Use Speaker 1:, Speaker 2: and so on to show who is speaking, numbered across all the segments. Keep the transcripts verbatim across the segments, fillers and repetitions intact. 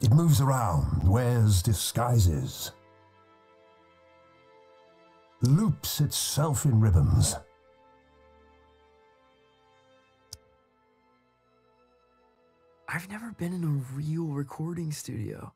Speaker 1: It moves around, wears disguises, loops itself in ribbons.
Speaker 2: I've never been in a real recording studio.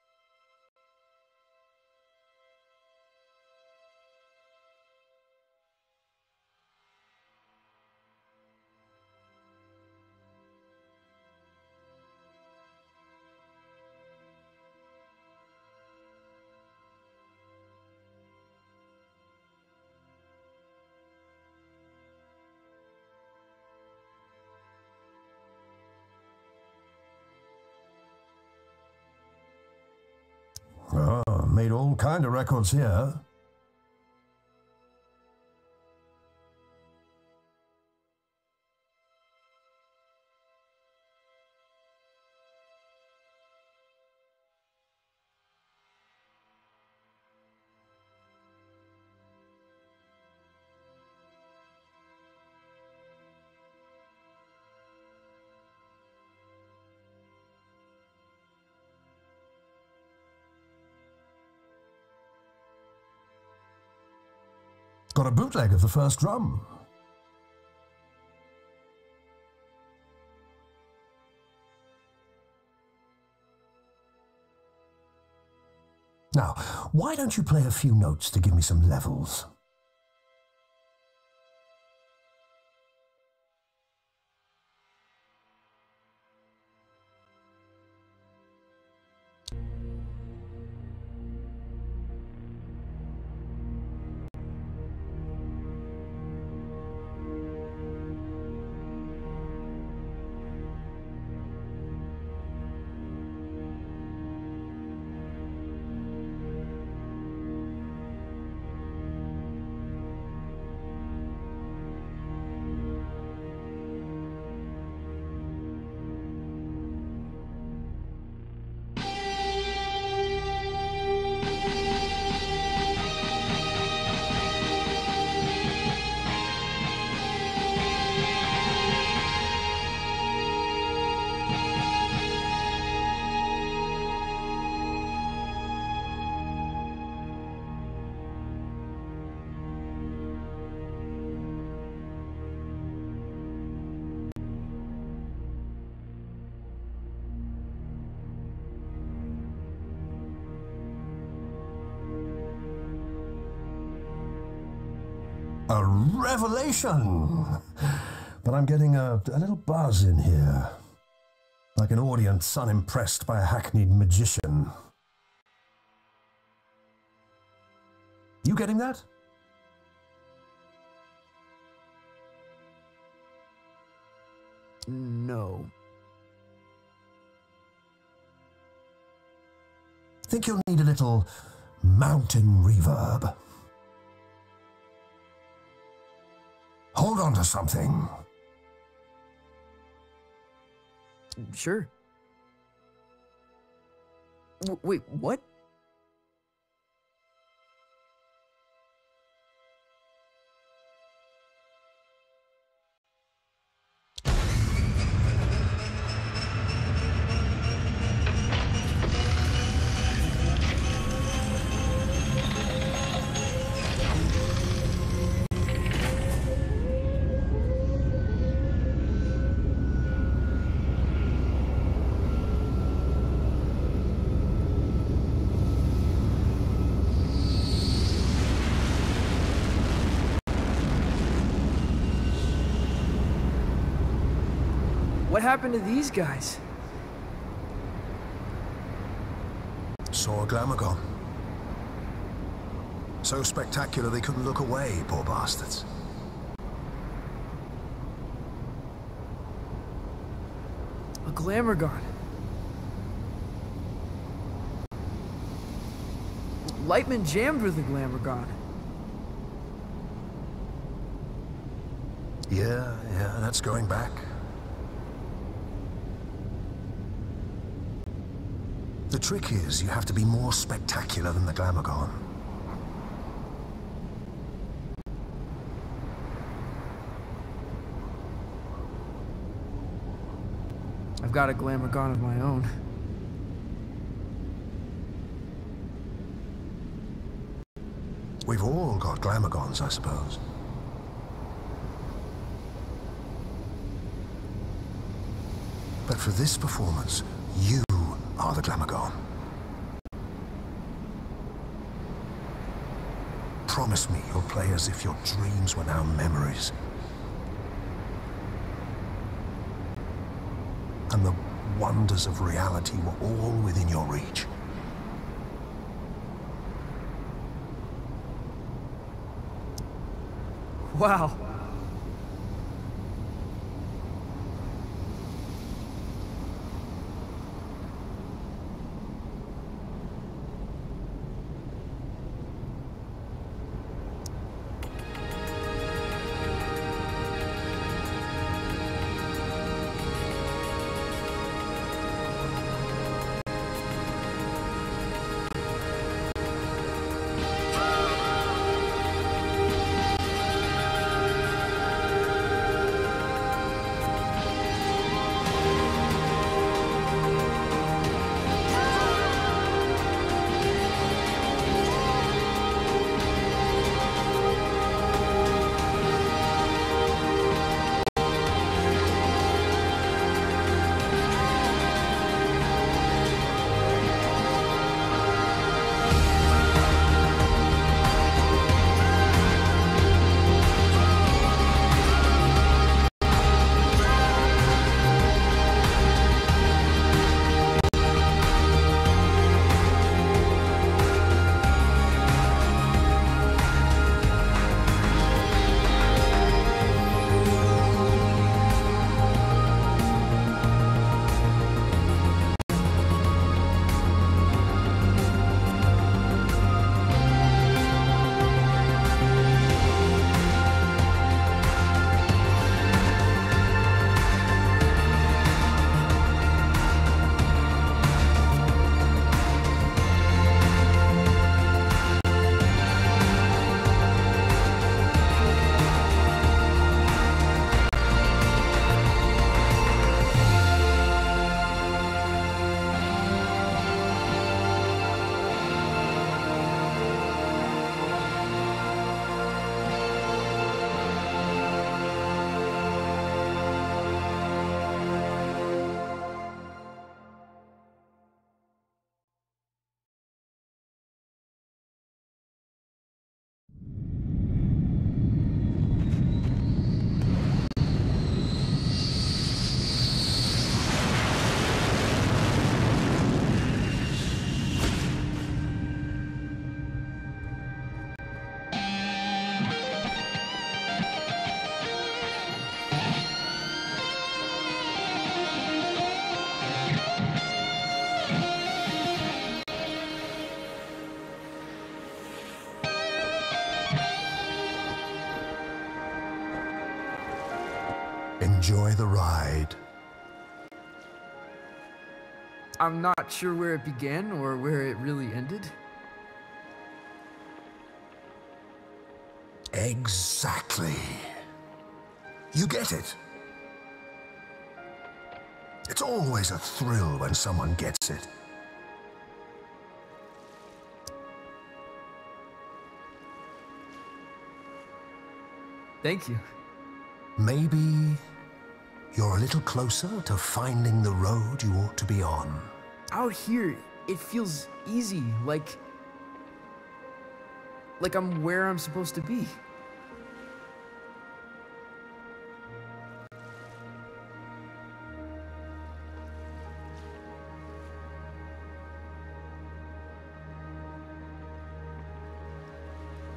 Speaker 1: Oh, made all kind of records here. Got a bootleg of the first drum. Now, why don't you play a few notes to give me some levels? A revelation! But I'm getting a, a little buzz in here. Like an audience unimpressed by a hackneyed magician. You getting that?
Speaker 2: No.
Speaker 1: Think you'll need a little mountain reverb. Hold on to something.
Speaker 2: Sure. W- wait, what? What happened to these guys?
Speaker 1: Saw a Glamorgon. So spectacular they couldn't look away, poor bastards.
Speaker 2: A Glamorgon. Lightman jammed with a Glamorgon.
Speaker 1: Yeah, yeah, that's going back. The trick is, you have to be more spectacular than the Glamorgon.
Speaker 2: I've got a Glamorgon of my own.
Speaker 1: We've all got Glamagons, I suppose. But for this performance, you are the Glamagon. Promise me you'll play as if your dreams were now memories. And the wonders of reality were all within your reach.
Speaker 2: Wow.
Speaker 1: Enjoy the ride.
Speaker 2: I'm not sure where it began or where it really ended.
Speaker 1: Exactly. You get it. It's always a thrill when someone gets it.
Speaker 2: Thank you.
Speaker 1: Maybe you're a little closer to finding the road you ought to be on.
Speaker 2: Out here, it feels easy, like... like I'm where I'm supposed to be.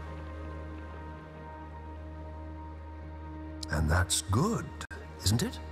Speaker 1: And that's good, isn't it?